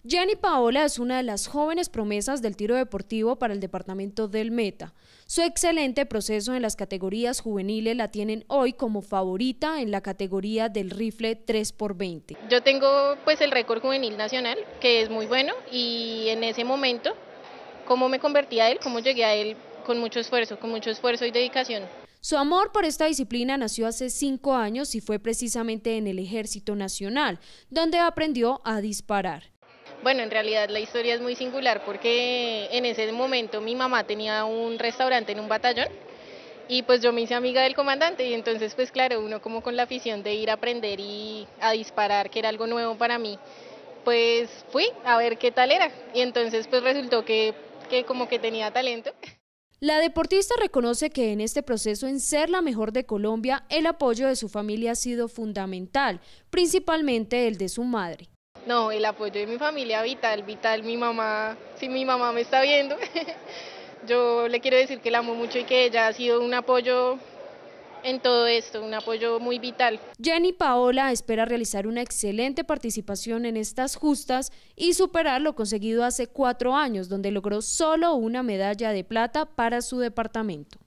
Jenny Paola es una de las jóvenes promesas del tiro deportivo para el departamento del Meta. Su excelente proceso en las categorías juveniles la tienen hoy como favorita en la categoría del rifle 3x20. Yo tengo pues el récord juvenil nacional, que es muy bueno, y en ese momento, cómo me convertí a él, cómo llegué a él con mucho esfuerzo y dedicación. Su amor por esta disciplina nació hace 5 años y fue precisamente en el Ejército Nacional, donde aprendió a disparar. Bueno, en realidad la historia es muy singular porque en ese momento mi mamá tenía un restaurante en un batallón y pues yo me hice amiga del comandante y entonces pues claro, uno como con la afición de ir a aprender y a disparar, que era algo nuevo para mí, pues fui a ver qué tal era y entonces pues resultó que como que tenía talento. La deportista reconoce que en este proceso en ser la mejor de Colombia, el apoyo de su familia ha sido fundamental, principalmente el de su madre. No, el apoyo de mi familia vital, mi mamá, si mi mamá me está viendo, yo le quiero decir que la amo mucho y que ella ha sido un apoyo en todo esto, un apoyo muy vital. Jenny Paola espera realizar una excelente participación en estas justas y superar lo conseguido hace 4 años, donde logró solo una medalla de plata para su departamento.